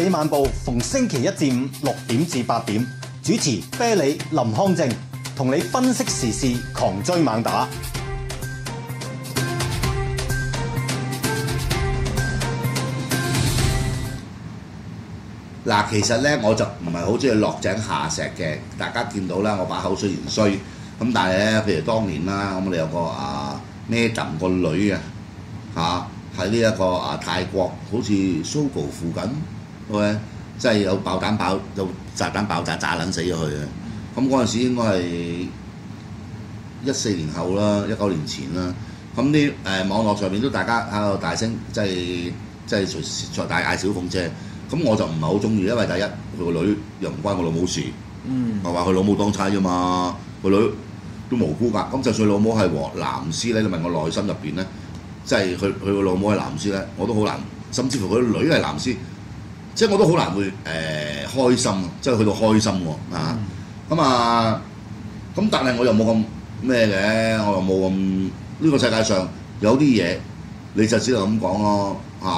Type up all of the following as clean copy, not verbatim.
理晚報逢星期一至五6點至8點，主持啤梨、林康正，同你分析時事，狂追猛打。 嗱，其實咧我就唔係好中意落井下石嘅。大家見到啦，我把口雖然衰，咁但係咧，譬如當年啦，咁我哋有個Madam 個女喺呢一個泰國，好似蘇豪附近，喂，即係有炸彈爆炸炸撚死咗佢嘅。咁嗰陣時應該係14年後啦，19年前啦。咁啲網絡上面都大家喺度大聲，即係隨大嗌小鳳姐。咁我就唔係好中意，因為第一佢個女又唔關我老母事，係話佢老母當差啫嘛，個女都無辜㗎。咁就算老母係藍絲咧，你問我內心入邊咧，即係佢個老母係藍絲咧，我都好難，甚至乎佢個女係藍絲，即係我都好難會開心，即係去到開心喎咁但係我又冇咁咩嘅，我又冇咁呢個世界上有啲嘢你就只能咁講咯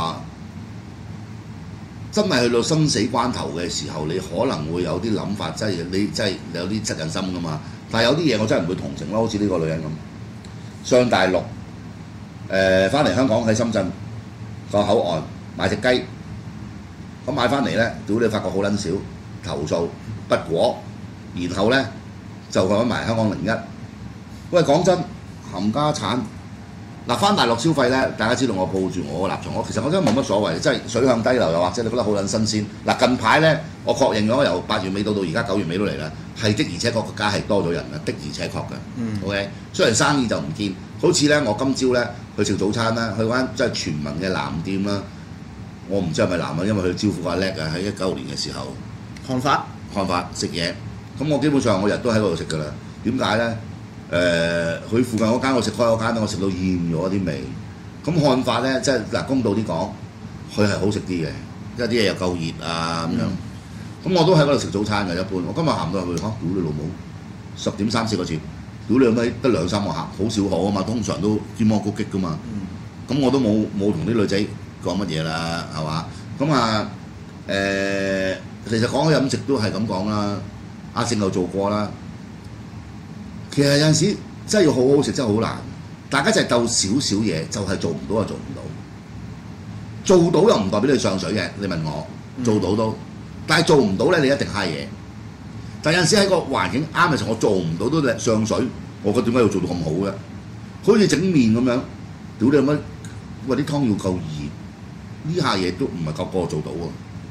真係去到生死關頭嘅時候，你可能會有啲諗法，即係你真係有啲惻隱心噶嘛。但係有啲嘢我真係唔會同情咯，好似呢個女人咁，上大陸翻嚟香港喺深圳個口岸買隻雞，咁買翻嚟咧，屌你發覺好撚少，投訴不果，然後咧就揾埋香港01。喂，講真，冚家產嗱，翻大陸消費咧，大家知道我抱住我個立場，其實我真係冇乜所謂，即係水向低流又或者你覺得好撚新鮮。嗱，近排咧我確認咗由8月尾到而家9月尾都嚟啦，係的而且確個街係多咗人嘅，的而且確嘅。OK， 雖然生意就唔見，好似咧我今朝咧去食早餐啦，去間即係全民嘅藍店啦，我唔知係咪藍啊，因為佢招呼阿叻啊，喺19年嘅時候漢法食嘢，咁我基本上我日都喺嗰度食㗎啦。點解咧？佢附近嗰間我食開嗰間，我食到厭咗啲味。咁漢法咧，即係嗱公道啲講，佢係好食啲嘅，因為啲嘢又夠熱咁樣。咁我都喺嗰度食早餐嘅一般。我今日行到入去，屌你老母，10點3、4個字，屌你老味得2、3個客，好少可啊嘛，通常都尖芒谷激㗎嘛。咁我都冇同啲女仔講乜嘢啦，係嘛？咁其實講起飲食都係咁講啦，阿勝又做過啦。其實有陣時真係要好好食，真係好難。大家就係鬥少少嘢，就係做唔到就做唔到。做到又唔代表你上水嘅，你問我做到都，但係做唔到咧，你一定蝦嘢。但有陣時喺個環境啱嘅時候，我做唔到都上水，我覺得點解要做到咁好嘅？好似整麵咁樣，屌你乜？喂，啲湯要夠熱，呢下嘢都唔係個個做到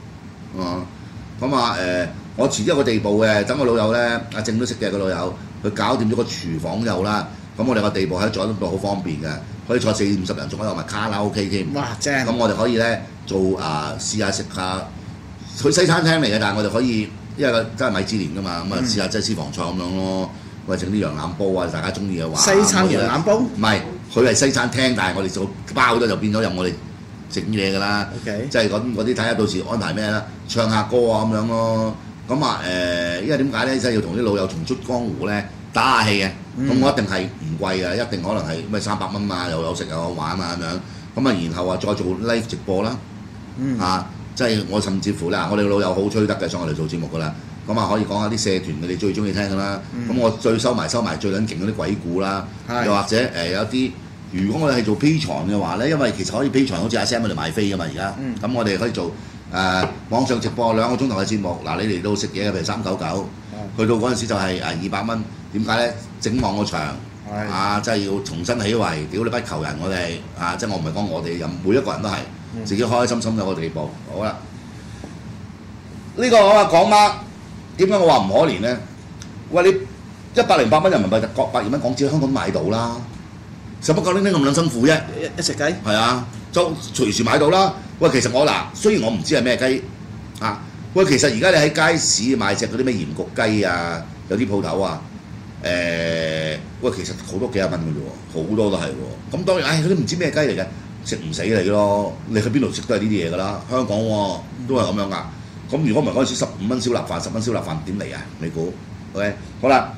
喎。我遲啲有個地步嘅，等我老友咧，阿正都識嘅個老友。佢搞掂咗個廚房有啦，咁我哋個地步喺坐得度好方便嘅，可以坐40-50人，仲可以有埋卡拉 OK 添。 哇，正！ 咁我哋可以咧做試下食下，佢西餐廳嚟嘅，但係我哋可以，因為真係米芝蓮㗎嘛，咁試下即係私房菜咁樣咯。喂，整啲羊腩煲大家中意嘅話。 西餐羊腩煲？唔係，佢係西餐廳，但係我哋做包咗就變咗任我哋整嘢㗎啦。 OK。 即係嗰啲睇下到時安排咩啦，唱下歌咁樣咯。咁因為點解咧？真係要同啲老友重出江湖咧，打下氣嘅。咁我一定係唔貴嘅，一定可能係咩300蚊啊，又有食又有玩咁樣。咁然後再做 live 直播啦。即係我甚至乎咧，我哋老友好吹得嘅，上我哋做節目噶啦。咁可以講下啲社團佢哋最中意聽噶啦。咁我最收埋最撚勁嗰啲鬼故啦，又或者有啲，如果我哋係做 Patreon嘅話咧，因為其實可以 Patreon好似阿 Sam 佢哋賣飛噶嘛而家。咁我哋可以做。網上直播2個鐘頭嘅節目，嗱你嚟到食嘢嘅譬如399，去到嗰陣時就係200蚊。點解咧？整網個場真係要重新起圍，屌你不求人我哋即係我唔係講我哋人，每一個人都係自己開開心心有個地步。好啦，呢個我話講乜？點解我話唔可憐咧？喂，你108蚊人民幣120蚊港紙香港都買到啦，使乜夠拎咁撚辛苦啫？ 一隻雞係啊，就隨時買到啦。喂，其實我雖然我唔知係咩雞喂，其實而家你喺街市買隻嗰啲咩鹽焗雞有啲鋪頭喂，其實好多幾廿蚊嘅啫喎，好多都係喎。咁當然，嗰啲唔知咩雞嚟嘅，食唔死你咯。你去邊度食都係呢啲嘢㗎啦。香港都係咁樣㗎。咁如果唔係嗰陣時15蚊燒臘飯，10蚊燒臘飯點嚟啊？你估 ？OK， 好啦。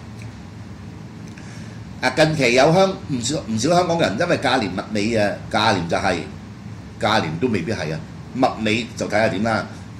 近期有唔少香港人因為價廉物美價廉就係價廉都未必係物美就睇下點啦。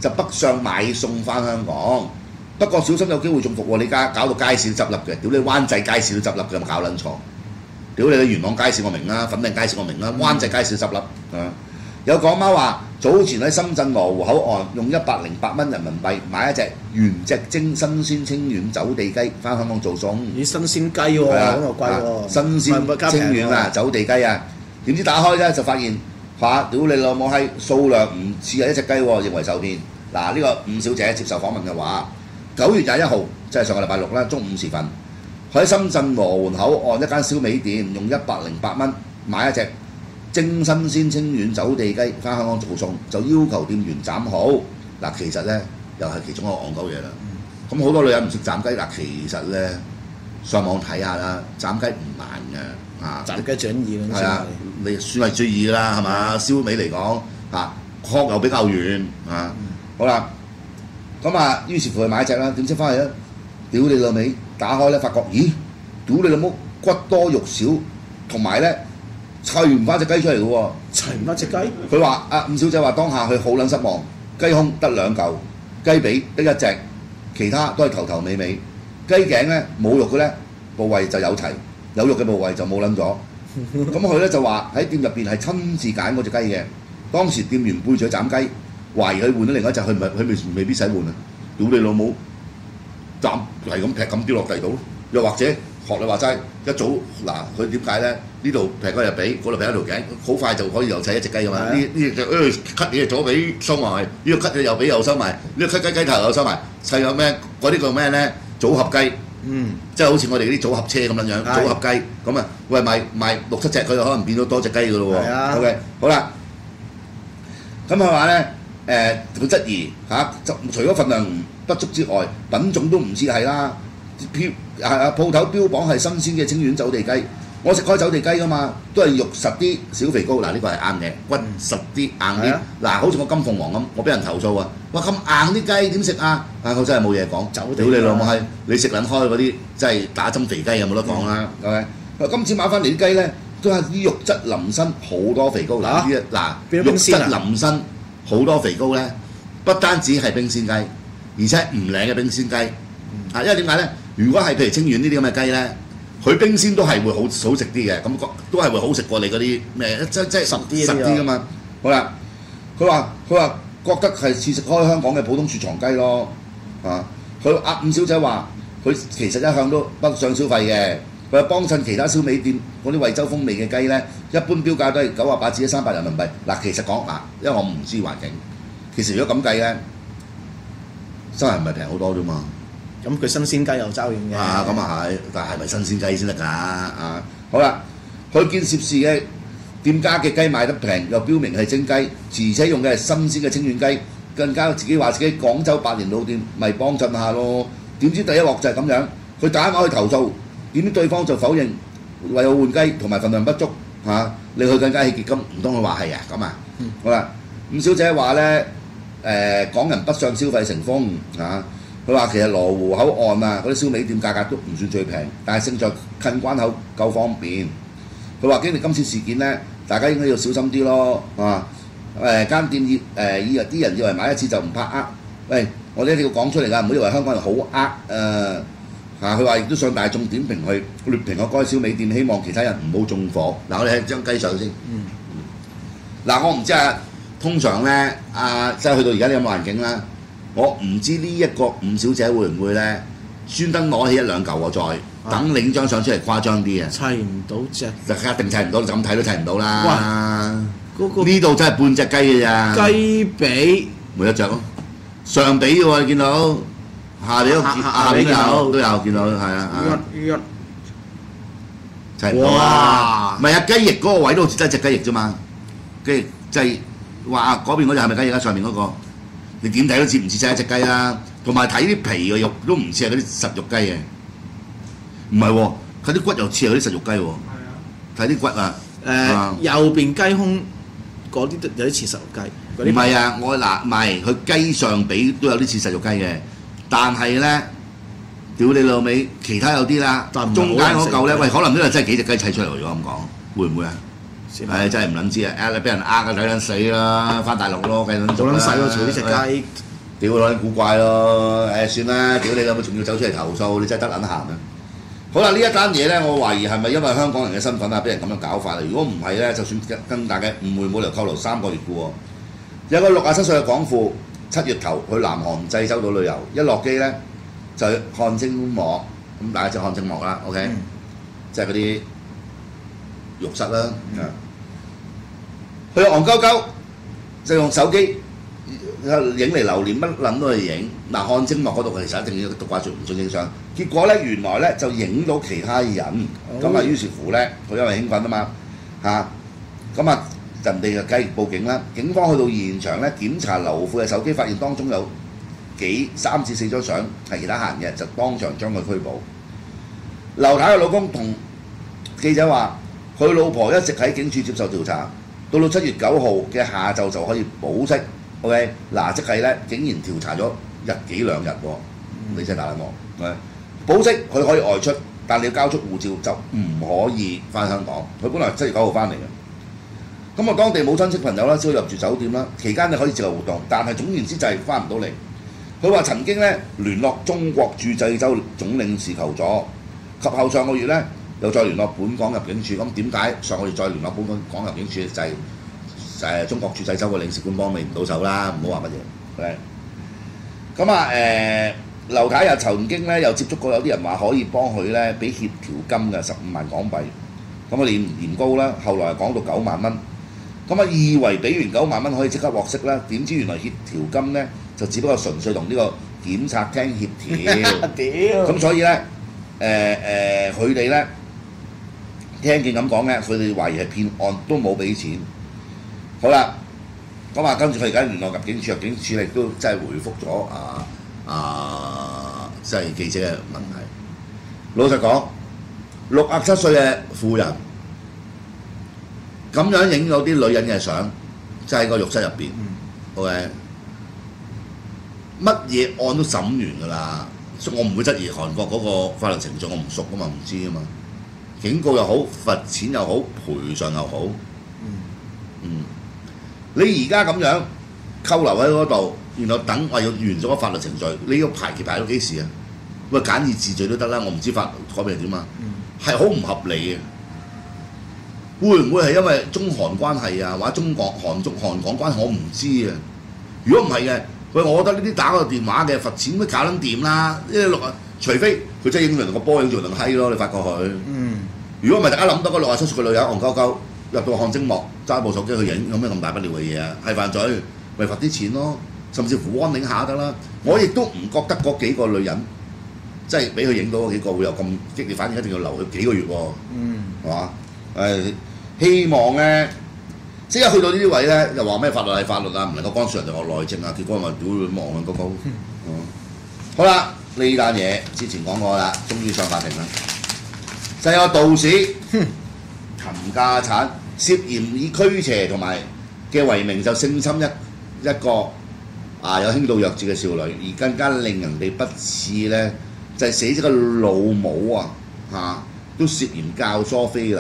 就北上買餸翻香港。不過小心有機會中伏喎！你搞到街市都執笠嘅，屌你灣仔街市都執笠嘅，有冇搞撚錯？屌你元朗街市我明啦，粉嶺街市我明啦，灣仔街市執笠啊！有港媽話，早前喺深圳羅湖口岸用108蚊人民幣買一隻原隻蒸新鮮清遠走地雞翻香港做餸。 咦，新鮮雞喎，咁又貴喎， 新鮮清遠啊，走地雞啊，點知打開咧就發現屌你老母閪，數量唔似係一隻雞喎，認為受騙。嗱，呢個伍小姐接受訪問嘅話，9月21號即係上個禮拜六啦，中午時分，喺深圳羅湖口岸一間燒味店用108蚊買一隻蒸新鮮清遠走地雞翻香港做餸，就要求店員斬好。嗱，其實咧又係其中一個戇鳩嘢啦。咁好多女人唔識斬雞，嗱，其實咧上網睇下啦，斬雞唔難嘅啊。 斬雞最易咁係啊，你算係最易㗎啦，係嘛？燒味嚟講啊，殼又比較軟啊。好啦，咁啊，於是乎去買一隻啦，點知翻嚟咧，屌你老味，打開咧發覺，咦，屌你老母骨多肉少，同埋咧砌唔翻隻雞出嚟嘅喎， 砌唔翻隻雞。 佢話伍小姐話當下佢好撚失望，雞胸得2嚿，雞髀得1隻，其他都係頭頭尾尾，雞頸咧冇肉嘅咧部位就有齊，有肉嘅部位就冇撚咗。咁佢咧就話喺店入邊係親自揀嗰隻雞嘅，當時店員背住斬雞。懷疑佢換咗另一隻，佢未必使換啊！屌你老母，斬係咁劈咁丟落地度，又或者學你話齋一早嗱，佢點解咧？呢度劈嗰隻髀，嗰度劈一條頸，好快就可以又砌一隻雞㗎嘛！呢就cut 你隻左髀收埋，呢個 cut 你右髀又收埋，呢個 cut 雞頭又收埋，砌個咩？嗰啲叫咩咧？組合雞，即係好似我哋啲組合車咁樣組合雞咁啊！喂，賣6、7隻，佢就可能變咗多隻雞㗎咯喎。OK， 好啦，咁佢話咧。佢質疑除咗份量不足之外，品種都唔似係啦。鋪頭標榜係新鮮嘅清遠走地雞，我食開走地雞㗎嘛，都係肉實啲、小肥膏。嗱，呢個係啱嘅，骨實啲、硬啲。嗱，好似我金鳳凰咁，我俾人投訴啊！哇，咁硬啲雞點食啊？我真係冇嘢講。屌你老母閪！你食撚開嗰啲真係打針肥雞有冇得講啦？係咪？今次買翻嚟啲雞咧，都係啲肉質淋身，好多肥膏。嗱，肉質淋身。好多肥膏咧，不單止係冰鮮雞，而且唔靚嘅冰鮮雞。因為點解咧？如果係譬如清遠呢啲咁嘅雞咧，佢冰鮮都係會好食啲嘅，咁都係會好食過你嗰啲咩？即係實啲㗎嘛。好啦，佢話覺得係似食開香港嘅普通雪藏雞咯。佢伍小姐話佢其實一向都北上消費嘅。佢幫襯其他燒味店嗰啲惠州風味嘅雞咧，一般標價都係98至130人民幣。嗱，其實講因為我唔知環境，其實如果咁計咧，真係唔係平好多啫嘛。 咁佢新鮮雞又爭遠嘅。 咁啊係，但係咪新鮮雞先得㗎？好啦，佢見涉事嘅店家嘅雞賣得平，又標明係蒸雞，而且用嘅係新鮮嘅清遠雞，更加自己話自己廣州百年老店，咪幫襯下咯。點知第一鑊就係咁樣，佢打電話去投訴。點知對方就否認為我換雞同埋份量不足你去更加起結金，唔通佢話係啊咁啊？好啦，伍小姐話咧港人北上消費成風佢話其實羅湖口岸嗰啲燒味店價格都唔算最平，但係勝在近關口夠方便。佢話經歷今次事件咧，大家應該要小心啲咯間店啲人以為買一次就唔怕喂，我哋一定要講出嚟㗎，唔好以為香港人好佢話亦都上大眾點評去劣評個該燒味店，希望其他人唔好縱火。嗱，我哋睇張雞相先。嗱，我唔知通常咧即係去到而家呢個環境啦，我唔知呢一個伍小姐會唔會咧專登攞起1、2嚿再等領張相出嚟誇張啲砌唔到隻， 就一定砌唔到，就咁睇都砌唔到啦。呢度真係半隻雞嘅咋。雞髀每一隻咯，上髀嘅喎，你見到？下邊都有見到，係砌唔到啊！唔係雞翼嗰個位都好似得隻雞翼啫嘛，雞翼即係話嗰邊嗰隻係咪雞翼啊？上面嗰個你點睇都似唔似一隻雞啦？同埋睇啲皮嘅肉都唔似係嗰啲實肉雞嘅，唔係喎，佢啲骨又似係嗰啲實肉雞喎。睇啲骨右邊雞胸嗰啲有啲似實肉雞。 唔係啊，唔係佢雞上髀都有啲似實肉雞嘅。但係咧，屌你老味，其他有啲啦，中間嗰嚿咧，喂，可能呢個真係幾隻雞砌出嚟咗咁講，會唔會啊？真係唔撚知啊！俾人呃啊，睇撚死啦，翻大陸咯，計撚做啦。 好撚細喎，除呢隻雞。 屌撚古怪咯，算啦，屌你老母仲要走出嚟投訴，你真係得撚閒啊！好啦，呢一單嘢咧，我懷疑係咪因為香港人嘅身份啊，俾人咁樣搞法啊？如果唔係咧，就算跟大家誤會冇理由扣留3個月嘅喎。有個67歲嘅港婦，7月頭去南韓濟州島旅遊，一落機咧就去汗蒸幕，咁大家知汗蒸幕啦 ，OK，即係嗰啲浴室啦，佢戇鳩鳩就用手機影嚟留念，乜撚都去影。嗱，汗蒸幕嗰度其實一定要獨掛住唔准影相。結果咧，原來咧就影到其他人，咁啊於是乎咧，佢因為興奮啊嘛咁啊人哋就繼報警啦。警方去到現場咧檢查劉婦嘅手機，發現當中有3至4張相係其他行嘅，就當場將佢拘捕。劉太嘅老公同記者話：佢老婆一直喺警署接受調查，到7月9號嘅下晝就可以保釋。OK， 嗱，即係咧，竟然調查咗1幾2日喎，你真係大撚鑊。保釋佢可以外出，但你要交出護照就唔可以翻香港。佢本來7月9號翻嚟嘅，咁啊當地冇親戚朋友啦，只可以入住酒店啦。期間你可以自由活動，但係總言之就係翻唔到嚟。佢話曾經咧聯絡中國駐濟州總領事求助，及後上個月咧又再聯絡本港入境處。咁點解上個月再聯絡本港入境處就係中國駐濟州嘅領事館幫你唔到手啦，唔好話乜嘢。咁啊劉太又曾經咧又接觸過有啲人話可以幫佢咧俾協調金嘅15萬港幣，咁啊年高啦，後來講到9萬蚊，咁啊以為俾完9萬蚊可以即刻獲釋啦，點知原來協調金咧就只不過純粹同呢個檢察廳協調，咁所以咧佢哋咧聽見咁講咧，佢哋懷疑係騙案，都冇俾錢。好啦，咁啊跟住佢而家聯絡入境處，入境處亦都真係回覆咗即係記者嘅問題。老實講，67歲嘅婦人咁樣影咗啲女人嘅相，就喺個浴室入邊。OK， 乜嘢案都審完㗎啦，所以我唔會質疑韓國嗰個法律程序，我唔熟㗎嘛，唔知啊嘛。警告又好，罰錢又好，賠償又好。你而家咁樣扣留喺嗰度，然後等話要完咗個法律程序，你要排期排到幾時啊？喂，簡易治罪都得啦，我唔知法改變係點啊，係好唔合理嘅。會唔會係因為中韓關係啊，或者韓港關係？我唔知啊。如果唔係嘅，喂，我覺得呢啲打個電話嘅罰錢都搞撚掂啦。除非佢真係影住個波影住條閪咯，你發覺佢。如果唔係，大家諗到個67歲嘅女人戇鳩鳩入到汗蒸幕，揸部手機去影，有咩咁大不了嘅嘢啊？係犯罪，咪罰啲錢咯，甚至乎warning下得啦。我亦都唔覺得嗰幾個女人，即係俾佢影到嗰幾個會有咁激烈反應，一定要留佢幾個月喎，係嘛？希望咧，即係去到呢啲位咧，又話咩法律係法律啊，唔能夠干涉人哋學內政啊，結果咪屌佢望啊嗰個。好啦，呢單嘢之前講過啦，終於上法庭啦，就係個道士冚家產，涉嫌以驅邪同埋嘅為名就性侵一個有輕度弱智嘅少女，而更加令人哋不齒咧，就係死咗個老母都涉嫌教唆非禮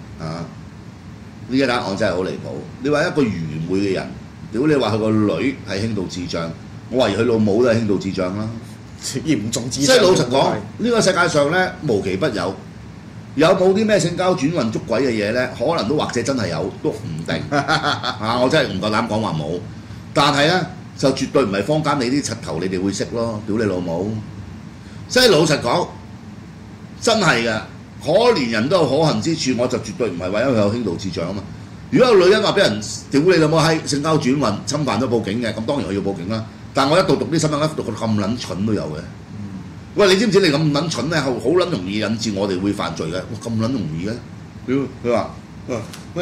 呢一單案真係好離譜。你話一個愚昧嘅人，屌你話佢個女係輕度智障，我懷疑佢老母都係輕度智障啦， 嚴重智障。 即係老實講，呢個世界上咧無奇不有。有冇啲咩性交轉運捉鬼嘅嘢咧？可能都或者真係有，都唔定我真係唔夠膽講話冇。但係咧就絕對唔係坊間你啲柒頭你哋會識咯，屌你老母！即係老實講，真係嘅，可憐人都有可恨之處，我就絕對唔係為咗佢有輕度智障啊嘛。如果有女人話俾人屌你老母閪性交轉運侵犯咗報警嘅，咁當然我要報警啦。但我一度讀啲新聞一讀到咁撚蠢都有嘅。喂，你知唔知你咁撚蠢咧，好撚容易引致我哋會犯罪嘅？哇，咁撚容易嘅？佢話喂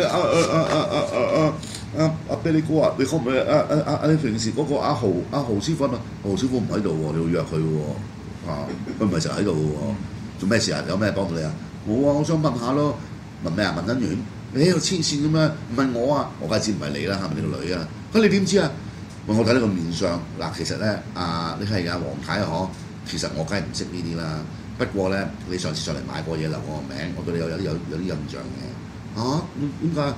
啤梨哥啊，你可唔可以你平時嗰個阿豪師傅啊，豪師傅唔喺度喎，你要約佢喎，佢唔係成日喺度喎，做咩事啊？有咩幫到你啊？冇啊，我想問下咯，問咩啊？問姻緣？你喺度黐線咁樣問我啊？我梗係知唔係你啦，係咪你個女啊？你點知啊？喂，我睇你個面相嗱，其實咧你係阿黃太啊嗬。其實我梗係唔識呢啲啦，不過咧，你上次上嚟買過嘢留我個名，我對你有啲印象嘅。點解？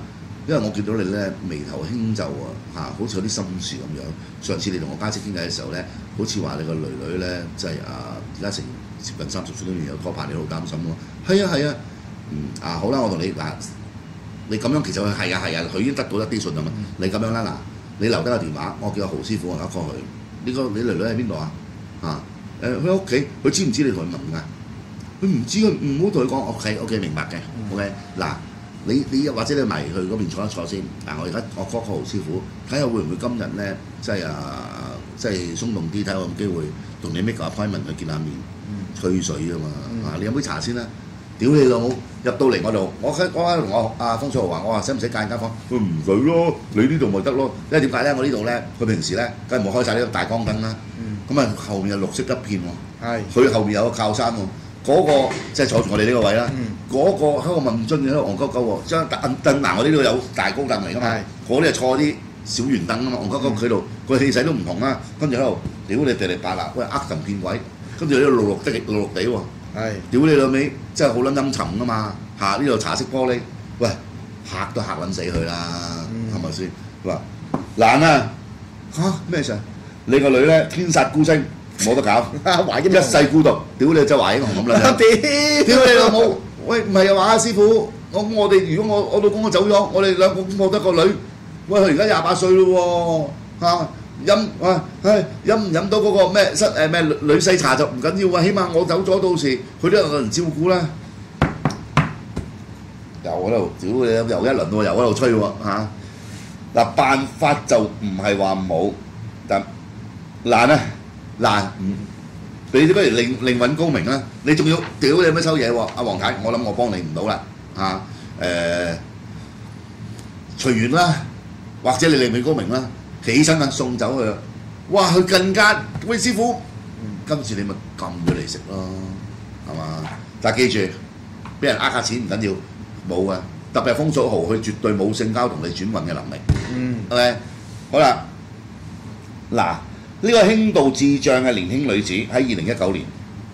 因為我見到你咧眉頭輕皺啊，嚇，好似有啲心事咁樣。上次你同我家姐傾偈嘅時候咧，好似話你個女女咧，即係而家成接近30歲都未有拖拍，你好擔心喎。係啊係啊，好啦，我同你嗱，你咁樣其實係啊，佢已經得到一啲信任啊。你咁樣啦嗱，你留低個電話，我叫阿豪師傅我打過去。你女女喺邊度啊？佢喺屋企，佢知唔知你同佢問㗎？佢唔知，佢唔好同佢講。OK， 明白嘅。OK， 嗱。你或者你埋去嗰邊坐一坐先。我而家我 call 豪師傅，睇下會唔會今日咧，即係鬆動啲，睇下有冇機會同你 make 個 appointment 去見下面，吹水啊嘛。你飲杯茶先啦。屌你老母！入到嚟我度，我同我方楚豪話，我話使唔使間房？佢唔使咯，你呢度咪得咯。因為點解咧？我呢度咧，佢平時咧梗係冇開晒呢個大光燈啦。咁啊後面又綠色一片喎。佢後面有個靠山喎。嗰個即係坐住我哋呢個位啦，嗰個喺度問津嘅喺度戇鳩鳩喎，將凳我呢度有大高凳嚟㗎嘛，嗰啲係坐啲小圓凳啊嘛，戇鳩鳩佢度個氣勢都唔同啦，跟住喺度屌你地地八啦，喂呃神騙鬼，跟住呢度綠綠地喎，屌你老味真係好撚陰沉㗎嘛，呢度茶色玻璃，喂嚇都嚇撚死佢啦，係咪先？佢話難啊咩事？你個女咧天煞孤星。冇得搞，一世孤獨，屌你就華英雄咁啦！屌你老母！喂，唔係啊話師傅，我哋如果我老公走咗，我哋兩個冇得個女，喂佢而家28歲咯喎，飲唔飲到嗰個咩女婿茶就唔緊要啊，起碼我走咗到時佢都有人照顧啦。又喺度屌你，又一輪喎，又喺度吹喎嚇。嗱辦法就唔係話冇，但難啊！嗱，你不如另揾高明啦！你仲要屌你乜抽嘢喎？阿黃太，我諗我幫你唔到啦隨緣啦，或者你另揾高明啦，起身啊送走佢啦！哇，佢更加喂師傅，今次你咪撳佢嚟食咯，係嘛？但係記住，俾人呃下錢唔緊要，冇啊！特別係風楚豪，佢絕對冇性交同你轉運嘅能力。OK， 好啦，嗱。呢個輕度智障嘅年輕女子喺2019年，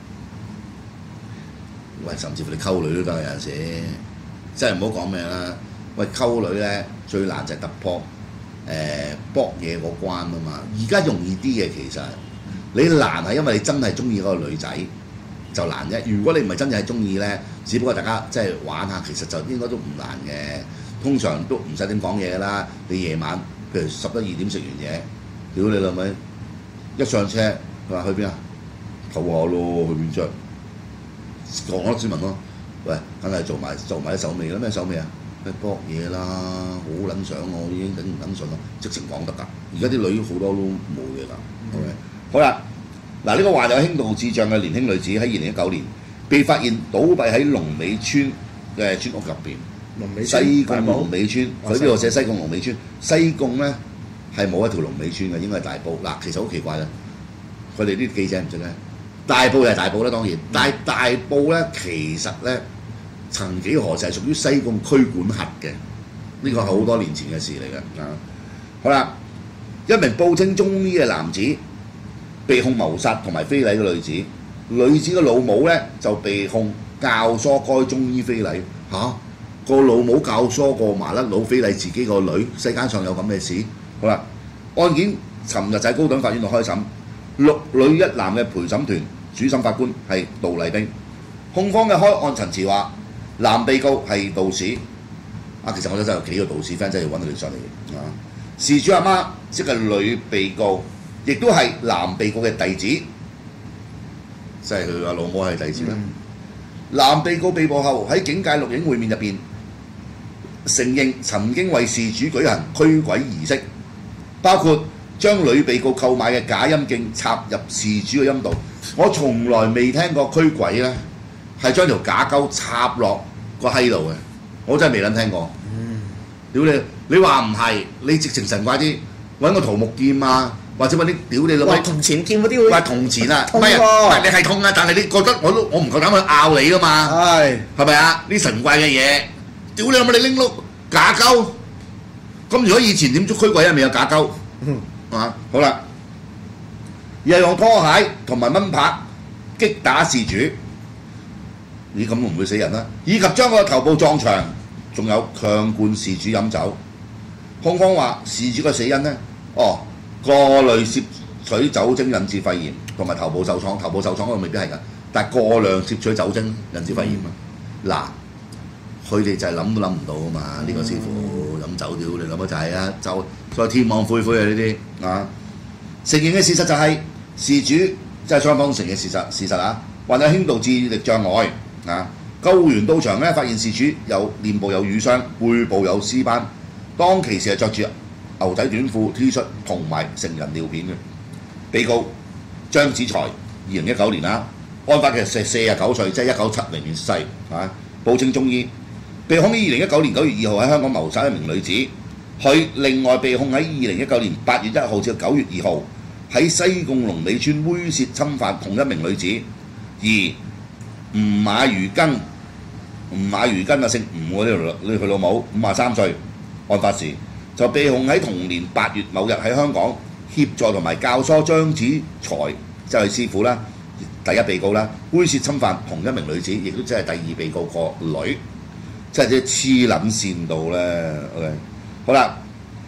喂，甚至乎你溝女都得有陣時，真係唔好講咩啦。喂，溝女咧最難就係突破搏嘢嗰關啊嘛。而家容易啲嘅其實，你難係因為你真係中意嗰個女仔就難啫。如果你唔係真係中意咧，只不過大家即係玩下，其實就應該都唔難嘅。通常都唔使點講嘢㗎啦。你夜晚譬如11、2點食完嘢，屌你老味！一上車，佢話去邊啊？唞下咯，去邊啫？講咯，先問咯。喂，梗係做埋啲手尾啦，咩手尾啊？咩搏嘢啦，好撚想我已經頂唔頂順咯，直情講得㗎。而家啲女好多都冇嘢㗎。OK， 好啦，嗱呢個患有輕度智障嘅年輕女子喺2019年被發現倒斃喺龍尾村嘅村屋入邊。西貢龍尾村，佢呢度寫西貢龍尾村，西貢咧。係冇一條龍尾村嘅，應該係大埔。嗱，其實好奇怪啦，佢哋啲記者唔識咧。大埔就係大埔啦，當然，但係大埔咧其實咧，曾幾何時係屬於西貢區管轄嘅，呢個係好多年前嘅事嚟嘅。好啦，一名報稱中醫嘅男子被控謀殺同埋非禮嘅女子，女子嘅老母咧就被控教唆該中醫非禮。個老母教唆個麻甩佬非禮自己個女，世間上有咁嘅事？好啦，案件尋日就喺高等法院度開審，6女1男嘅陪審團主審法官係杜麗冰。控方嘅開案陳詞話，男被告係道士。其實我真係有幾個道士 friend 真係要揾佢哋上嚟嘅。事主阿媽即係女被告，亦都係男被告嘅弟子，即係佢阿老母係弟子啦。男被告被捕後喺警界錄影會面入邊，承認曾經為事主舉行驅鬼儀式。包括將女被告購買嘅假陰莖插入事主嘅陰道，我從來未聽過驅鬼咧係將條假鳩插落個閪度嘅，我真係未撚聽過。屌你話唔係，你直情神怪啲，揾個桃木劍啊，或者揾啲屌你老味銅錢劍嗰啲會， 話銅錢啊，唔係你係痛啊，但係你覺得我唔夠膽去拗你噶嘛，係咪啊？啲神怪嘅嘢，屌你有冇你拎碌假鳩？咁如果以前點捉驅鬼啊？未有假鳩好啦，又用拖鞋同埋蚊拍擊打事主，咁唔會死人啦。以及將個頭部撞牆，仲有強灌事主飲酒。 控方話事主嘅死因呢，過濾攝取酒精引致肺炎同埋頭部受創，頭部受創嗰個未必係㗎，但係過量攝取酒精引致肺炎啊！嗱，佢哋就係諗都諗唔到啊嘛！呢、個師傅飲酒屌你諗乜就係啊，就再天網恢恢啊呢啲啊！承認嘅事實就係、事主即係雙方承認事實啊，患有輕度智力障礙啊！救護員到場咧，發現事主面部有瘀傷，背部有屍斑，當其時係着住牛仔短褲、T 恤同埋成人尿片嘅。被告張子財2019年啦，案發嘅49歲，即係1970年世啊，報稱中醫。被控於2019年9月2號喺香港謀殺一名女子。佢另外被控喺2019年8月1號至9月2號喺西貢龍尾村猥褻侵犯同一名女子，而吳馬如根啊，姓吳喎，呢佢老母53歲，案發時就被控喺同年8月某日喺香港協助同埋教唆張子財，即係師傅啦，第一被告啦，猥褻侵犯同一名女子，亦都即係第二被告個女，即係啲黐撚線到咧。OK， 好啦。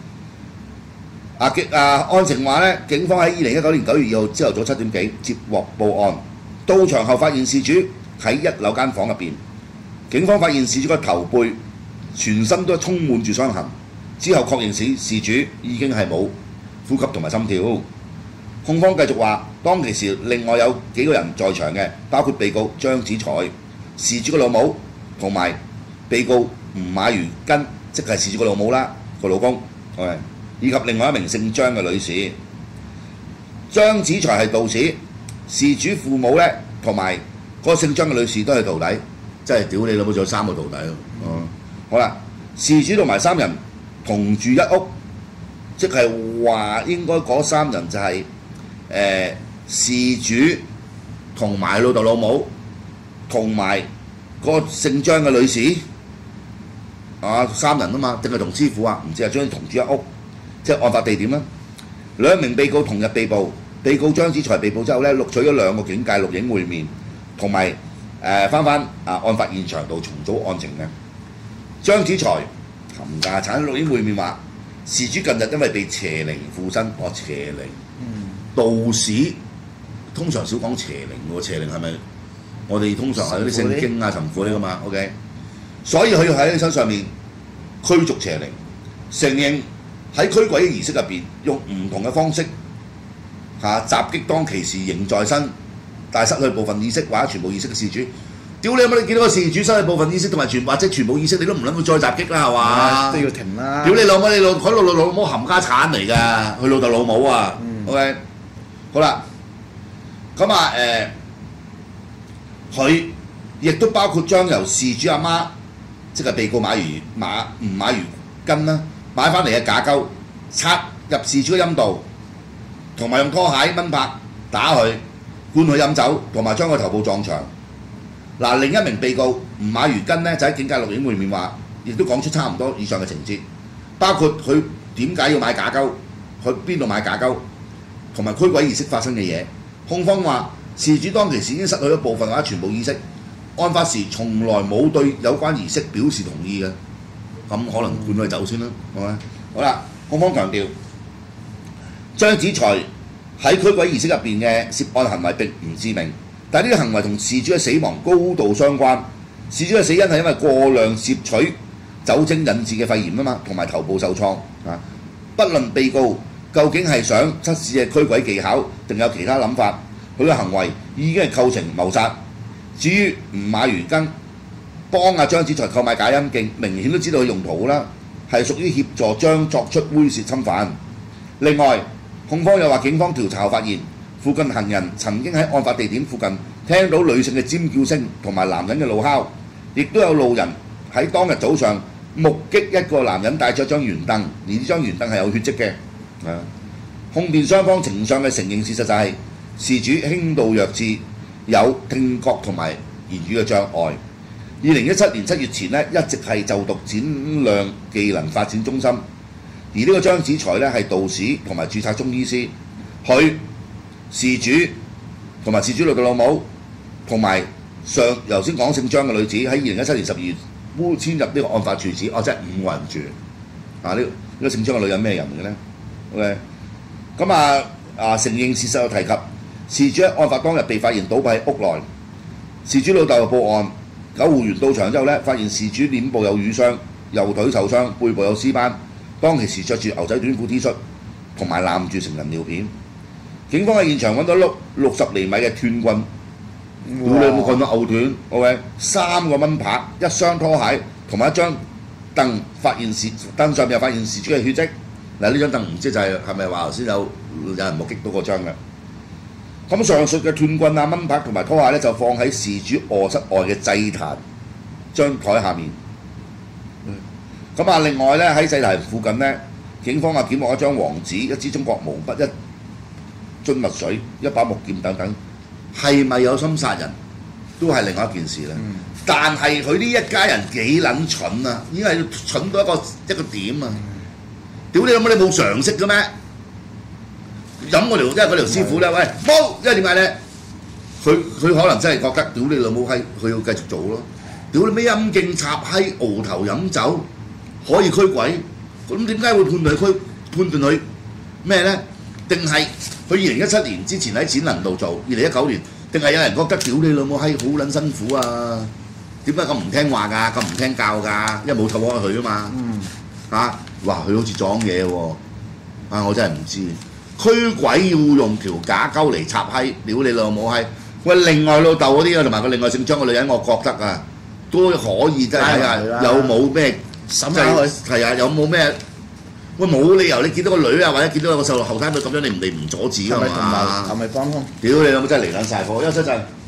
案情話咧，警方喺2019年9月2號朝頭早7點幾接獲報案，到場後發現事主喺1樓間房入邊。警方發現事主個頭背全身都充滿住傷痕，之後確認事主已經係冇呼吸同埋心跳。控方繼續話，當其時另外有幾個人在場嘅，包括被告張子財、事主嘅老母同埋被告吳馬如根，即係事主嘅老母啦，個老公。OK，以及另外一名姓張嘅女士。張子財係道士，事主父母咧同埋嗰個姓張嘅女士都係徒弟，即係屌你老母，仲有3個徒弟咯。好啦，事主同埋3人同住一屋，即係話應該嗰3人就係、事主同埋老豆老母同埋嗰個姓張嘅女士3人啊嘛，定係同師傅啊？唔知係將同住一屋。即係案發地點啦。2名被告同日被捕，被告張子財被捕之後咧，錄取咗2個警戒錄影會面，同埋翻案發現場度重組案情嘅。張子財冚家產錄影會面話，事主近日因為被邪靈附身，邪靈，道士通常少講邪靈喎，邪靈係咪？我哋通常係嗰啲聖經啊、神父呢噶嘛 ，OK， 所以佢要喺身上面驅逐邪靈，承認。喺驅鬼嘅儀式入邊，用唔同嘅方式襲擊當其時仍在身，但係失去部分意識或者全部意識嘅事主。屌你有冇？你見到個事主失去部分意識同埋或者全部意識，你都唔撚會再襲擊啦，係嘛？ 都要停啦！ 屌你老母！你老母冚家產嚟㗎，佢老豆老母啊。OK， 好啦，咁佢亦都包括將由事主阿媽，即係被告吳馬如根啦。買翻嚟嘅假鈎插入事主嘅陰道，同埋用拖鞋蚊拍打佢，灌佢飲酒，同埋將佢頭部撞牆。另一名被告吳馬如根呢，就喺警戒錄影會面話，亦都講出差唔多以上嘅情節，包括佢點解要買假鈎，去邊度買假鈎，同埋驅鬼儀式發生嘅嘢。控方話，事主當其時已經失去咗部分或者全部意識，案發時從來冇對有關儀式表示同意嘅。咁可能灌佢走先啦，係咪？好啦，控方強調，張子財喺驅鬼儀式入邊嘅涉案行為並唔致命，但係呢個行為同事主嘅死亡高度相關。事主嘅死因係因為過量攝取酒精引致嘅肺炎啊嘛，同埋頭部受創啊。不論被告究竟係想測試嘅驅鬼技巧，定有其他諗法，佢嘅行為已經係構成謀殺。至於吳馬如根幫張子財購買假陰莖，明顯都知道佢用途啦，係屬於協助張作出猥褻侵犯。另外，控方又話警方調查後發現，附近行人曾經喺案發地點附近聽到女性嘅尖叫聲同埋男人嘅怒哮，亦都有路人喺當日早上目擊一個男人帶咗張圓凳，而呢張圓凳係有血跡嘅。控辯雙方呈上嘅承認事實就係、事主輕度弱智，有聽覺同埋言語嘅障礙。2017年7月前呢，一直係就讀展亮技能發展中心，而呢個張子財呢，係道士同埋註冊中醫師，佢事主同埋事主老豆老母同埋頭先講姓張嘅女子喺2017年12月搬遷入呢個案發住址，即係5個人住呢個姓張嘅女人咩人嚟嘅咧？OK， 咁承認事實有提及，事主喺案發當日被發現倒斃喺屋內，事主老豆就報案，救護員到場之後咧，發現事主臉部有瘀傷，右腿受傷，背部有屍斑，當其時着住牛仔短褲 T 恤，同埋攬住成人尿片。警方喺現場揾到60厘米嘅斷棍，屌你有冇棍到牛斷 ？OK， 3個蚊拍，一雙拖鞋，同埋一張凳，凳上面又發現事主嘅血跡。嗱，呢張凳唔知就係咪話頭先有人目擊到嗰張嘅？咁上述嘅斷棍蚊拍同埋拖鞋咧，就放喺事主卧室外嘅祭壇張台下面。另外咧喺祭壇附近咧，警方檢獲一張黃紙、一支中國毛筆、一樽墨水、一把木劍等等，係咪有心殺人都係另外一件事啦。但係佢呢一家人幾撚蠢啊！已經係蠢到一個點啊！屌你老母！你冇常識嘅咩？飲嗰條師傅咧，喂冇，因為點解咧？佢可能真係覺得屌你老母閪，佢要繼續做咯。屌你咩陰莖插閪，熬頭飲酒可以驅鬼，咁點解會判斷佢咩咧？定係佢2017年之前喺展能度做，2019年，定係有人覺得屌你老母閪好撚辛苦啊？點解咁唔聽話㗎？咁唔聽教㗎？因為冇透開佢啊嘛。哇！佢好似撞嘢喎。我真係唔知。驅鬼要用條假鳩嚟插閪，屌你老母閪！喂，另外老豆嗰啲同埋個另外姓張嘅女人，我覺得都可以真係睇下有冇咩審下佢。 係啊，有冇咩？喂，冇理由你見到個女或者見到有個細路後生女咁樣，你唔阻止㗎嘛？ 係咪幫兇？ 屌你老母真係離撚晒火！休息陣。